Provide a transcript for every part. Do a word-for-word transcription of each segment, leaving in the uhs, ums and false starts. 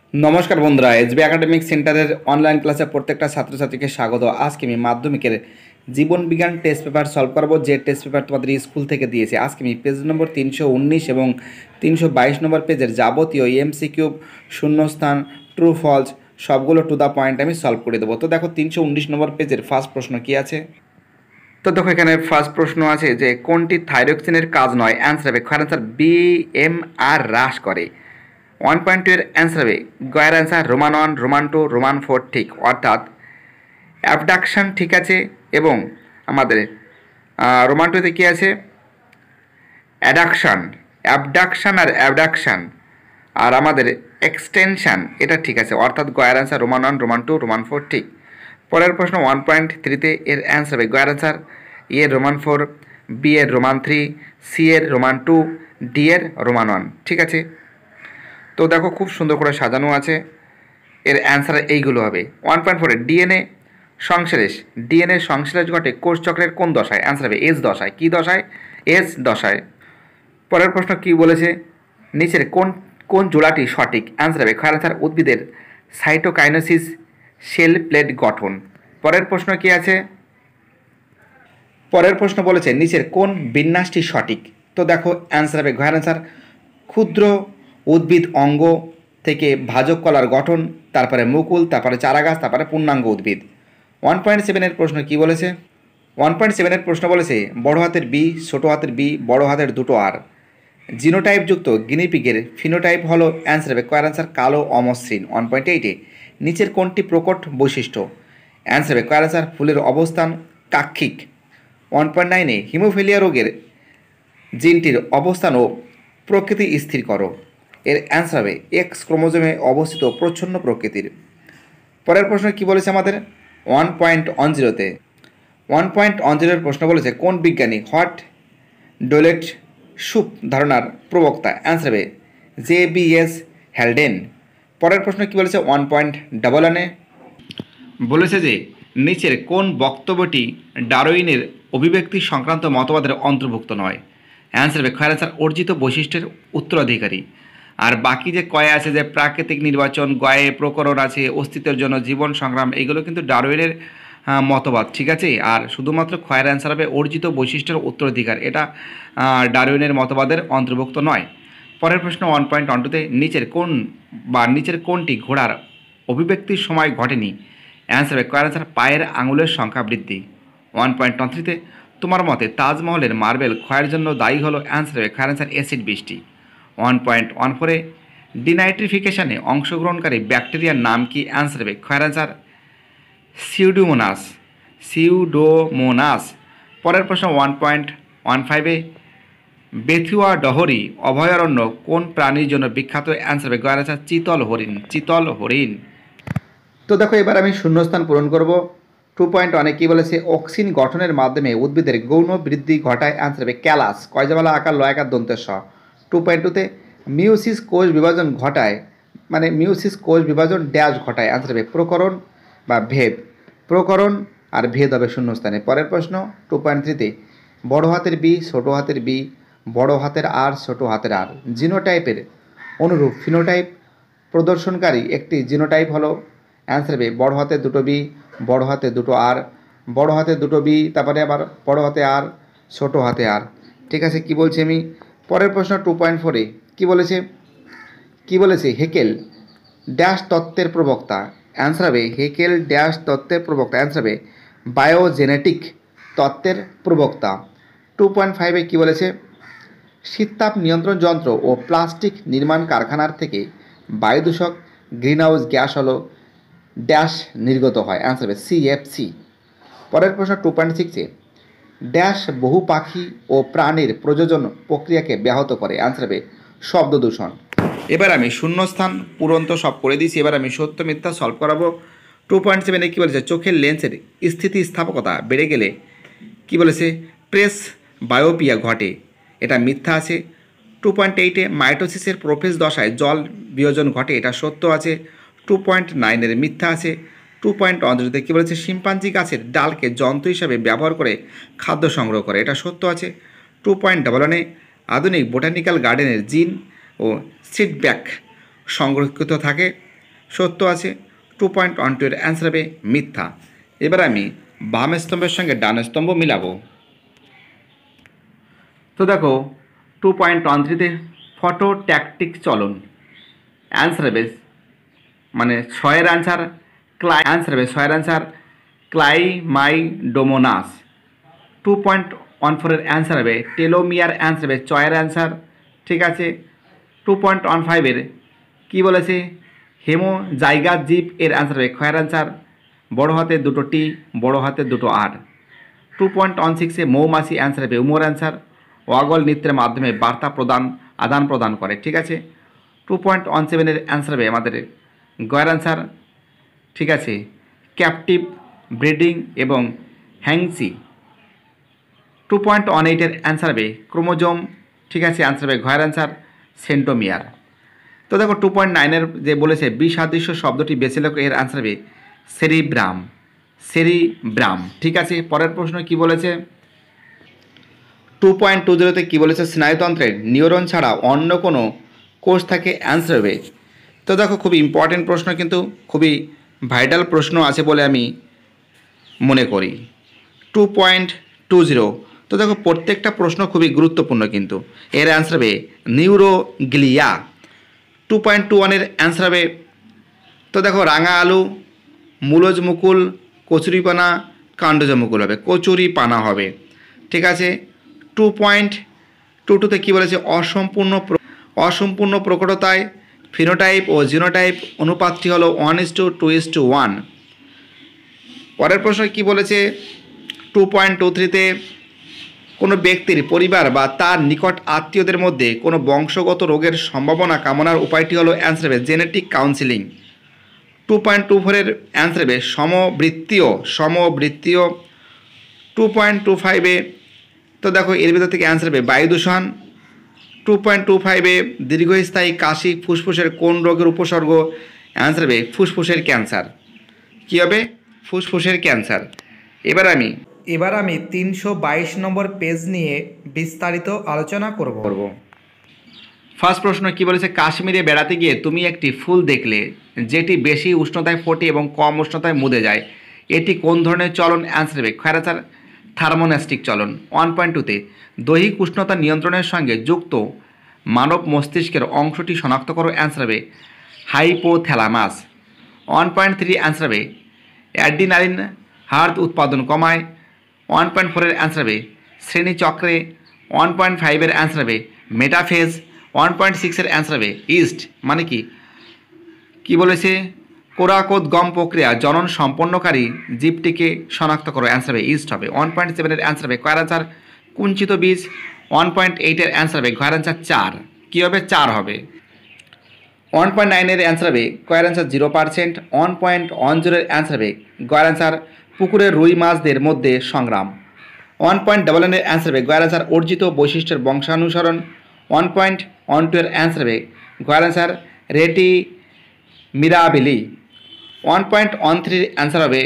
নমস্কার বন্ধুরা, SB academic সেন্টারের অনলাইন ক্লাসে প্রত্যেকটা ছাত্রছাত্রীকে স্বাগত। আজকে আমি মাধ্যমিকের জীবন বিজ্ঞান টেস্ট পেপার সলভ করবো, যে টেস্ট পেপার তোমাদের স্কুল থেকে দিয়েছে। আজকে আমি পেজ নম্বর তিনশো উনিশ এবং তিনশো বাইশ নম্বর পেজের যাবতীয় এমসিকিউ, শূন্যস্থান, ট্রু ফলস সবগুলো টু দ্য পয়েন্ট আমি সলভ করে দেবো। তো দেখো তিনশো উনিশ নম্বর পেজের ফার্স্ট প্রশ্ন কী আছে। তো দেখো এখানে ফার্স্ট প্রশ্ন আছে যে কোনটি থাইরক্সিনের কাজ নয়? অ্যান্সার হবে খয়ের অ্যান্সার বি এম আর হ্রাস করে। ওয়ান পয়েন্ট টু এর অ্যান্সার হবে গয়ের answer roman one, roman two, roman four ঠিক, অর্থাৎ অ্যাবডাকশান ঠিক আছে এবং আমাদের রোমান টুতে কী আছে অ্যাডাকশান, অ্যাবডাকশান আর অ্যাবডাকশান আর আমাদের এক্সটেনশান এটা ঠিক আছে, অর্থাৎ গয়ের answer roman one, roman two, roman four ঠিক। পরের প্রশ্ন ওয়ান পয়েন্ট থ্রিতে এর অ্যান্সার হবে গয়ের অ্যান্সার ই এর রোমান ফোর, বি এর রোমান থ্রি, সি এর রোমান টু, ডি এর রোমান ওয়ান ঠিক আছে। তো দেখো খুব সুন্দর করে সাজানো আছে, এর অ্যান্সার এইগুলো হবে। ওয়ান পয়েন্ট ফোরে ডিএনএ সংশ্লেষ, ডিএনএ সংশ্লেষ ঘটে কোষ চক্রের কোন দশায়? অ্যান্সার হবে এস দশায়। কী দশায়? এস দশায়। পরের প্রশ্ন কি বলেছে, নিচের কোন কোন জোড়াটি সঠিক? অ্যান্সার হবে খয়ের অ্যান্সার উদ্ভিদের সাইটোকাইনেসিস সেল প্লেট গঠন। পরের প্রশ্ন কি আছে, পরের প্রশ্ন বলেছে নিচের কোন বিন্যাসটি সঠিক? তো দেখো অ্যান্সার হবে ঘয়ের অ্যান্সার ক্ষুদ্র উদ্ভিদ অঙ্গ থেকে ভাজক কলার গঠন, তারপরে মুকুল, তারপরে চারাগাছ, তারপরে পূর্ণাঙ্গ উদ্ভিদ। ওয়ান পয়েন্ট সেভেনের প্রশ্ন কি বলেছে? ওয়ান পয়েন্ট সেভেনের প্রশ্ন বলেছে বড় হাতের বি, ছোটো হাতের বি, বড় হাতের দুটো আর। জিনোটাইপযুক্ত গিনিপিগের ফিনোটাইপ হলো অ্যান্সার হবে কয়ের অ্যান্সার কালো অমসৃণ। ওয়ান পয়েন্ট এইটে নিচের কোনটি প্রকট বৈশিষ্ট্য? অ্যান্সার হবে কয়ের অ্যান্সার ফুলের অবস্থান কাক্ষিক। ওয়ান পয়েন্ট নাইনে হিমোফিলিয়া রোগের জিনটির অবস্থান ও প্রকৃতি স্থির করো। এর অ্যান্সার হবে এক্স ক্রোমোজোমে অবস্থিত প্রচ্ছন্ন প্রকৃতির। পরের প্রশ্ন কি বলেছে আমাদের ওয়ান পয়েন্ট ওয়ান জিরোতে ওয়ান পয়েন্ট ওয়ান জিরোর প্রশ্ন বলেছে কোন বিজ্ঞানী হট ডোলেট সুপ ধারণার প্রবক্তা? অ্যান্সার হবে জে বি এস হ্যালডেন। পরের প্রশ্ন কি বলেছে ওয়ান পয়েন্ট ডাবল ওয়ানে বলেছে যে নিচের কোন বক্তব্যটি ডারউইনের অভিব্যক্তি সংক্রান্ত মতবাদের অন্তর্ভুক্ত নয়? অ্যান্সার হবে খয়ের অ্যান্সার অর্জিত বৈশিষ্ট্যের উত্তরাধিকারী। আর বাকি যে কয়ে আছে যে প্রাকৃতিক নির্বাচন, গয়ে প্রকরণ আছে, অস্তিত্বের জন্য জীবন সংগ্রাম, এগুলো কিন্তু ডারউইনের মতবাদ ঠিক আছে। আর শুধুমাত্র খয়ের অ্যান্সার হবে অর্জিত বৈশিষ্ট্যের উত্তরাধিকার, এটা ডারউইনের মতবাদের অন্তর্ভুক্ত নয়। পরের প্রশ্ন ওয়ান পয়েন্ট ওয়ান টুতে নিচের কোন বা নিচের কোনটি ঘোড়ার অভিব্যক্তির সময় ঘটেনি? অ্যান্সার হবে কয়ের অ্যান্সার পায়ের আঙুলের সংখ্যা বৃদ্ধি। ওয়ান পয়েন্ট ওয়ান থ্রিতে তোমার মতে তাজমহলের মার্বেল ক্ষয়ের জন্য দায়ী হলো? অ্যান্সার হবে খয়ের অ্যান্সার অ্যাসিড বৃষ্টি। ওয়ান পয়েন্ট ওয়ান ফোরে ডিনাইট্রিফিকেশানে অংশগ্রহণকারী ব্যাকটেরিয়ার নাম কি? অ্যান্সার হবে খয়ের অ্যান্সার সিউডোমোনাস, সিউডোমোনাস। পরের প্রশ্ন ওয়ান পয়েন্ট ওয়ান ফাইভে বেথুয়া ডহরি অভয়ারণ্য কোন প্রাণীর জন্য বিখ্যাত? অ্যান্সার হবে গয়ের অ্যান্সার চিতল হরিণ, চিতল হরিণ। তো দেখো এবার আমি শূন্যস্থান পূরণ করব। টু পয়েন্ট ওয়ানে কী বলেছে অক্সিন গঠনের মাধ্যমে উদ্ভিদের গৌণ বৃদ্ধি ঘটায়? অ্যান্সার হবে ক্যালাস, কয়জাবালা আকার লয়াকার দন্তের স। টু পয়েন্ট টুতে মিউসিস কোষ বিভাজন ঘটায়, মানে মিউসিস কোষ বিভাজন ড্যাশ ঘটায়? অ্যান্সার হবে প্রকরণ বা ভেদ, প্রকরণ আর ভেদ হবে শূন্যস্থানে। পরের প্রশ্ন টু পয়েন্ট থ্রিতে বড় হাতের বি, ছোটো হাতের বি, বড় হাতের আর, ছোটো হাতের আর জিনোটাইপের অনুরূপ ফিনোটাইপ প্রদর্শনকারী একটি জিনোটাইপ হলো? অ্যান্সার হবে বড় হাতে দুটো বি, বড় হাতে দুটো আর, বড় হাতে দুটো বি, তারপরে আবার বড় হাতে আর, ছোটো হাতে আর ঠিক আছে। কি বলছি আমি পরের প্রশ্ন টু পয়েন্ট ফোরে কী বলেছে কি বলেছে হেকেল ড্যাশ তত্ত্বের প্রবক্তা? অ্যান্সার হবে হেকেল ড্যাশ তত্ত্বের প্রবক্তা। অ্যান্সার হবে বায়োজেনেটিক তত্ত্বের প্রবক্তা। টু পয়েন্ট ফাইভে কী বলেছে শীততাপ নিয়ন্ত্রণ যন্ত্র ও প্লাস্টিক নির্মাণ কারখানার থেকে বায়ুদূষক গ্রিনহাউস গ্যাস হলো ড্যাশ নির্গত হয়? অ্যান্সার হবে সি এফ সি। পরের প্রশ্ন টু পয়েন্ট সিক্সে ড্যাশ বহু পাখি ও প্রাণীর প্রজনন প্রক্রিয়াকে ব্যাহত করে? অ্যান্সার হবে শব্দ দূষণ। এবার আমি শূন্যস্থান পূরণ তো সব করে দিয়েছি, এবার আমি সত্য মিথ্যা সলভ করাবো। টু পয়েন্ট সেভেনে কী বলেছে চোখের লেন্সের স্থিতিস্থাপকতা বেড়ে গেলে কী বলেছে প্রেস বায়োপিয়া ঘটে, এটা মিথ্যা আছে। টু পয়েন্ট এইটে মাইটোসিসের প্রোফেজ দশায় জল বিয়োজন ঘটে, এটা সত্য আছে। টু পয়েন্ট নাইনের মিথ্যা আছে। টু পয়েন্ট ওয়ান জিরোতে কী বলেছে শিম্পাঞ্জি গাছের ডালকে যন্ত্র হিসাবে ব্যবহার করে খাদ্য সংগ্রহ করে, এটা সত্য আছে। টু পয়েন্ট ডাবল ওয়ানে আধুনিক বোটানিক্যাল গার্ডেনের জিন ও সিডব্যাক সংরক্ষিত থাকে, সত্য আছে। টু পয়েন্ট ওয়ান টু এর অ্যান্সার হবে মিথ্যা। এবার আমি বাম স্তম্ভের সঙ্গে ডান স্তম্ভ মিলাবো। তো দেখো টু পয়েন্ট ওয়ান থ্রিতে ফটো ট্যাকটিক চলন, অ্যান্সার হবে মানে ছয়ের অ্যান্সার ক্লাই অ্যান্সার হবে ছয়ের answer Chlamydomonas. Two point one ফোরের অ্যান্সার হবে টেলোমিয়ার, অ্যান্সার হবে ছয়ের অ্যান্সার। ঠিক আছে। টু পয়েন্ট ওয়ান ফাইভের কী বলেছে হেমো জায়গা জীব, এর অ্যান্সার হবে খয়ের অ্যান্সার বড়ো হাতের দুটো টি বড়ো হাতের দুটো আর। টু পয়েন্ট ওয়ান সিক্সে মৌমাছি, অ্যান্সার হবে উমোর অ্যান্সার ওয়াগল নৃত্যের মাধ্যমে বার্তা প্রদান আদান প্রদান করে। ঠিক আছে। টু পয়েন্ট ওয়ান সেভেনের অ্যান্সার হবে আমাদের গয়ের অ্যান্সার। ঠিক আছে। ক্যাপটিভ ব্রিডিং এবং হ্যাংসি। টু পয়েন্ট ওয়ান এইটের অ্যান্সার হবে ক্রোমোজোম। ঠিক আছে। অ্যান্সার হবে ঘয়ের অ্যান্সার সেন্টোমিয়ার। তো দেখো টু পয়েন্ট নাইনের যে বলেছে বিসাদৃশ্য শব্দটি বেছে লেখো, এর অ্যান্সার হবে সেরিব্রাম, সেরিব্রাম। ঠিক আছে। পরের প্রশ্ন কি বলেছে টু পয়েন্ট টু জিরোতে কী বলেছে স্নায়ুতন্ত্রের নিউরন ছাড়া অন্য কোনো কোষ থাকে, অ্যান্সার হবে। তো দেখো খুবই ইম্পর্টেন্ট প্রশ্ন, কিন্তু খুবই ভাইটাল প্রশ্ন আছে বলে আমি মনে করি। টু পয়েন্ট টু জিরো, তো দেখো প্রত্যেকটা প্রশ্ন খুবই গুরুত্বপূর্ণ, কিন্তু এর অ্যান্সার হবে নিউরোগ্লিয়া। টু পয়েন্ট টু ওয়ানের অ্যান্সার হবে তো দেখো রাঙা আলু, মূলজ মুকুল, কচুরিপানা, কাণ্ডজ মুকুল হবে, কচুরিপানা হবে। ঠিক আছে। টু পয়েন্ট টু টুতে কী বলেছে অসম্পূর্ণ অসম্পূর্ণ প্রকটতায় ফিনোটাইপ ও জিনোটাইপ অনুপাতটি হলো one is two two is two one. পরের প্রশ্ন কি বলেছে টু পয়েন্ট টু থ্রিতে কোনো ব্যক্তির পরিবার বা তার নিকট আত্মীয়দের মধ্যে কোনো বংশগত রোগের সম্ভাবনা কামনার উপায়টি হলো, অ্যান্সার হবে genetic counselling. Two point two ফোরের অ্যান্সার হবে সমবৃত্তীয় সমবৃত্তীয়। টু পয়েন্ট টু ফাইভে তো দেখো এর ভিতর থেকে অ্যান্সার হবে বায়ু দূষণ। টু পয়েন্ট টু ফাইভে দীর্ঘস্থায়ী কাশি ফুসফুসের কোন রোগের উপসর্গ, অ্যান্সার হবে ফুসফুসের ক্যান্সার। কী হবে ফুসফুসের ক্যান্সার। এবার আমি এবার আমি তিনশো বাইশ নম্বর পেজ নিয়ে বিস্তারিত আলোচনা করব করব ফার্স্ট প্রশ্ন কি বলেছে কাশ্মীরে বেড়াতে গিয়ে তুমি একটি ফুল দেখলে যেটি বেশি উষ্ণতায় ফোটে এবং কম উষ্ণতায় মুদে যায়, এটি কোন ধরনের চলন, অ্যান্সার হবে খয়রাচার থার্মোনাস্টিক চলন। ওয়ান পয়েন্ট টুতে দৈহিক উষ্ণতা নিয়ন্ত্রণের সঙ্গে যুক্ত মানব মস্তিষ্কের অংশটি শনাক্ত করো, অ্যান্সার হবে hypothalamus. One point three answer হবে অ্যাড্রিনালিন হার্ট উৎপাদন কমায়। ওয়ান পয়েন্ট ফোরের অ্যান্সার হবে শ্রেণীচক্রে। ওয়ান পয়েন্ট ফাইভের অ্যান্সার হবে মেটাফেজ। ওয়ান পয়েন্ট সিক্সের অ্যান্সার হবে ইস্ট, মানে কি কি বলেছে কোরাকোদগম প্রক্রিয়া জনন সম্পন্নকারী জীবটিকে শনাক্ত করো, অ্যান্সার হবে ইস্ট হবে। ওয়ান পয়েন্ট সেভেনের অ্যান্সার হবে কয়রাচার কুঞ্চিত বীজ। ওয়ান পয়েন্ট এইটের অ্যান্সার হবে ঘয়রাচার চার, কী হবে চার হবে। ওয়ান পয়েন্ট নাইনের অ্যান্সার হবে কয়ের answer zero percent. One point one জিরোর অ্যান্সার হবে গয়ের অ্যান্সার পুকুরের রুই মাছদের মধ্যে সংগ্রাম। ওয়ান পয়েন্ট ডাবল এর অ্যান্সার হবে গয়ের অ্যান্সার অর্জিত বৈশিষ্ট্যের বংশানুসরণ। ওয়ান পয়েন্ট ওয়ান টু এর অ্যান্সার হবে গয়ের answer rete mirabile. One point one থ্রির অ্যান্সার হবে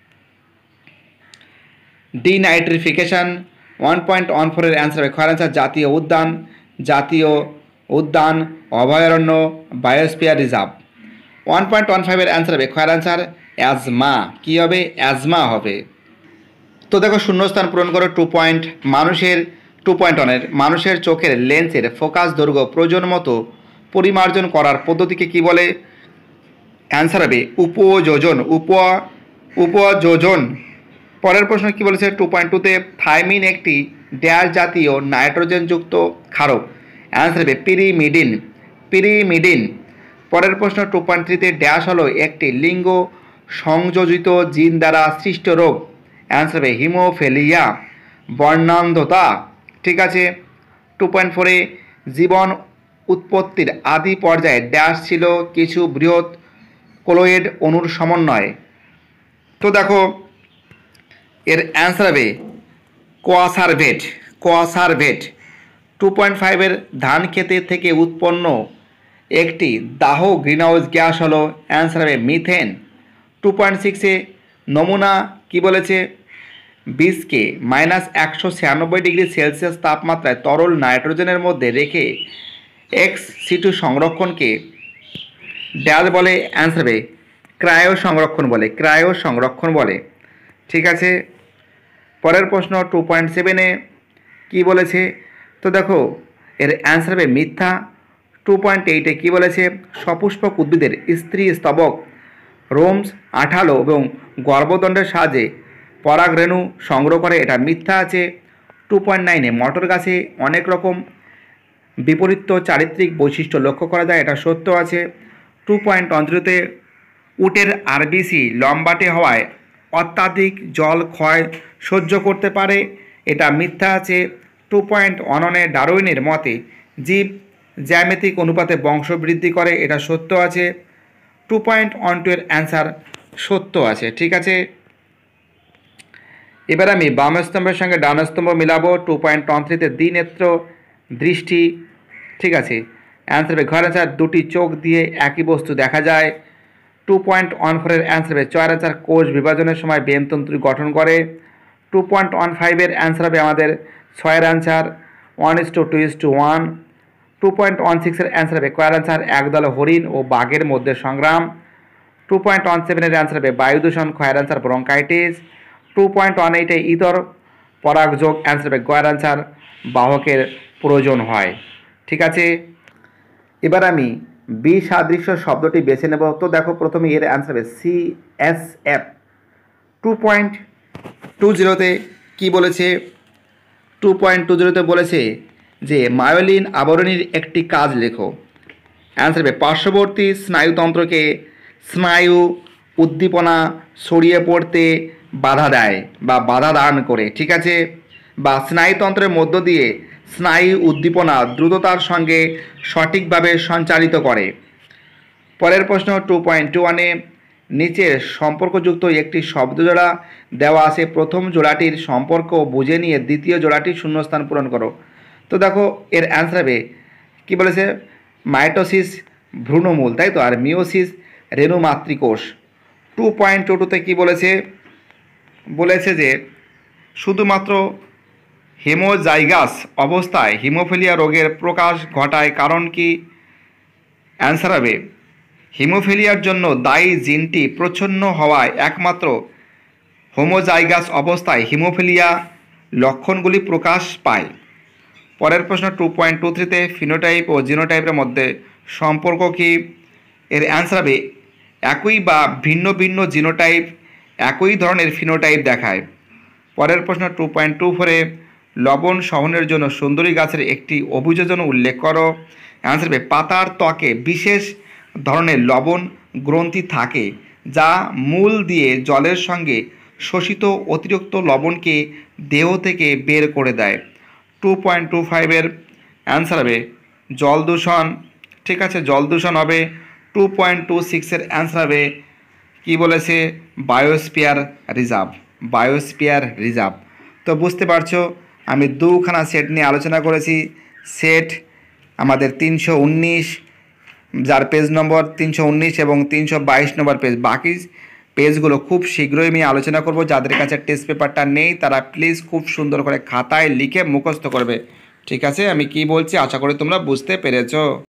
ডিনাইট্রিফিকেশন। ওয়ান পয়েন্ট ওয়ান ফোরের অ্যান্সার হবে খয়ের অ্যান্সার জাতীয় উদ্যান, জাতীয় উদ্যান, অভয়ারণ্য, biosphere reserve. One point one ফাইভের অ্যান্সার হবে খয়ের অ্যান্সার অ্যাজমা, কী হবে অ্যাজমা হবে। তো দেখো শূন্যস্থান পূরণ করো টু পয়েন্ট মানুষের টু পয়েন্ট ওয়ানের মানুষের চোখের লেন্সের ফোকাস দৈর্ঘ্য প্রয়োজন মতো পরিমার্জন করার পদ্ধতিকে কী বলে, অ্যান্সার হবে উপযোজন উপ উপযোজন। পরের প্রশ্ন কী বলেছে টু পয়েন্ট টুতে থাইমিন একটি ড্যাশ জাতীয় নাইট্রোজেনযুক্ত ক্ষারক, অ্যান্সার হবে পিরিমিডিন পিরিমিডিন। পরের প্রশ্ন টু পয়েন্ট থ্রিতে ড্যাশ হলো একটি লিঙ্গ সংযোজিত জিন দ্বারা সৃষ্ট রোগ, অ্যান্সার হবে হিমোফেলিয়া বর্ণান্ধতা। ঠিক আছে। টু পয়েন্ট ফোরে জীবন উৎপত্তির আদি পর্যায়ে ড্যাশ ছিল কিছু বৃহৎ কোলয়েড অণুর সমন্বয়। তো দেখো এর অ্যান্সার হবে কোয়াসারভেট কোয়াসারভেট। টু পয়েন্ট ফাইভের ধান খেতে থেকে উৎপন্ন একটি দাহ গ্রিনহাউস গ্যাস হলো, অ্যান্সার হবে মিথেন। টু পয়েন্ট সিক্সে নমুনা কি বলেছে বীজকে মাইনাস একশো ছিয়ানব্বই ডিগ্রি সেলসিয়াস তাপমাত্রায় তরল নাইট্রোজেনের মধ্যে রেখে এক্স সি টু সংরক্ষণকে ড্যাশ বলে অ্যান্সার হবে ক্রায়ো সংরক্ষণ বলে, ক্রায়ো সংরক্ষণ বলে। ঠিক আছে, পরের প্রশ্ন টু পয়েন্ট সেভেনে কী বলেছে? তো দেখো এর অ্যান্সার হবে মিথ্যা। টু পয়েন্ট এইটে কী বলেছে? সপুষ্পক উদ্ভিদের স্ত্রী স্তবক রোমস আঠালো এবং গর্ভদণ্ডের সাহায্যে পরাগরেণু সংগ্রহ করে, এটা মিথ্যা আছে। টু পয়েন্ট নাইনে মটর গাছে অনেক রকম বিপরীত চারিত্রিক বৈশিষ্ট্য লক্ষ্য করা যায়, এটা সত্য আছে। টু পয়েন্ট অঞ্চলতে উটের আরবিসি লম্বাটে হওয়ায় অত্যাধিক জল ক্ষয় সহ্য করতে পারে, এটা মিথ্যা আছে। টু পয়েন্ট অননে ডারউইনের মতে জীব জ্যামিতিক অনুপাতে বংশবৃদ্ধি করে, এটা সত্য আছে। টু পয়েন্ট ওয়ান টু এর অ্যান্সার সত্য আছে। ঠিক আছে, এবার আমি বাম স্তম্ভের সঙ্গে ডান স্তম্ভ মিলাবো। টু পয়েন্ট ওয়ান থ্রিতে দ্বিনেত্র দৃষ্টি, ঠিক আছে, অ্যান্সার হবে ঘর অ্যান্সার দুটি চোখ দিয়ে একই বস্তু দেখা যায়। টু পয়েন্ট ওয়ান ফোরের অ্যান্সার হবে চয়ের অ্যান্সার কোষ বিভাজনের সময় বেমতন্তু গঠন করে। টু পয়েন্ট ওয়ান ফাইভের অ্যান্সার হবে আমাদের ছয়ের answer one is two two is two one. Two point one সিক্সের অ্যান্সার হবে কয়ের অ্যান্সার একদল হরিণ ও বাঘের মধ্যে সংগ্রাম। টু পয়েন্ট ওয়ান সেভেনের অ্যান্সার হবে বায়ু দূষণ, ক্ষয়ের answer bronchitis. Two point one এইটে ইতর পরাগযোগ, অ্যান্সার হবে গয়ের অ্যান্সার বাহকের প্রয়োজন হয়। ঠিক আছে, এবার আমি বি সাদৃশ্য শব্দটি বেছে নেব। তো দেখো প্রথমে এর অ্যান্সার হবে C S F. Two point two জিরোতে কী বলেছে? টু পয়েন্ট টু জিরোতে বলেছে যে মায়োলিন আবরণীর একটি কাজ লেখো, অ্যান্সার হবে পার্শ্ববর্তী স্নায়ুতন্ত্রকে স্নায়ু উদ্দীপনা ছড়িয়ে পড়তে বাধা দেয় বা বাধা দান করে। ঠিক আছে, বা স্নায়ুতন্ত্রের মধ্য দিয়ে স্নায়ু উদ্দীপনা দ্রুততার সঙ্গে সঠিকভাবে সঞ্চালিত করে। পরের প্রশ্ন টু পয়েন্ট টু ওয়ানে নিচের সম্পর্কযুক্ত একটি শব্দজোড়া দেওয়া আছে, প্রথম জোড়াটির সম্পর্ক বুঝে নিয়ে দ্বিতীয় জোড়াটির শূন্যস্থান পূরণ করো। তো দেখো এর অ্যান্সার হবে কী বলেছে? মাইটোসিস ভ্রূণমূল, তাই তো, আর মিওসিস রেণু মাতৃকোষ। টু পয়েন্ট টু টুতে কী বলেছে? বলেছে যে শুধুমাত্র হেমোজাইগাস অবস্থায় হিমোফিলিয়া রোগের প্রকাশ ঘটায়, কারণ কি? অ্যান্সার হবে হিমোফিলিয়ার জন্য দায়ী জিনটি প্রচ্ছন্ন হওয়ায় একমাত্র হোমোজাইগাস অবস্থায় হিমোফিলিয়া লক্ষণগুলি প্রকাশ পায়। পরের প্রশ্ন টু পয়েন্ট টু থ্রিতে ফিনোটাইপ ও জিনোটাইপের মধ্যে সম্পর্ক কি? এর অ্যান্সার হবে একই বা ভিন্ন ভিন্ন জিনোটাইপ একই ধরনের ফিনোটাইপ দেখায়। পরের প্রশ্ন টু পয়েন্ট টু ফোরে লবণ সহনের জন্য সুন্দরী গাছের একটি অভিযোজন উল্লেখ করো, অ্যান্সার হবে পাতার ত্বকে বিশেষ ধরনের লবণ গ্রন্থি থাকে যা মূল দিয়ে জলের সঙ্গে শোষিত অতিরিক্ত লবণকে দেহ থেকে বের করে দেয়। টু পয়েন্ট টু ফাইভের অ্যান্সার হবে জল দূষণ। ঠিক আছে, জল দূষণ হবে। টু পয়েন্ট টু সিক্সের অ্যান্সার হবে কী বলেছে? Biosphere reserve, biosphere reserve. তো বুঝতে পারছো আমি দুখানা সেট নিয়ে আলোচনা করেছি। সেট আমাদের তিনশো উনিশ, যার পেজ নম্বর তিনশো উনিশ এবং তিনশো বাইশ নম্বর পেজ। বাকি পেজগুলো খুব শীঘ্রই আমি আলোচনা করব। যাদের কাছে টেস্ট পেপারটা নেই তারা প্লিজ খুব সুন্দর করে খাতায় লিখে মুখস্থ করবে। ঠিক আছে, আমি কি বলছি আশা করি তোমরা বুঝতে পেরেছো।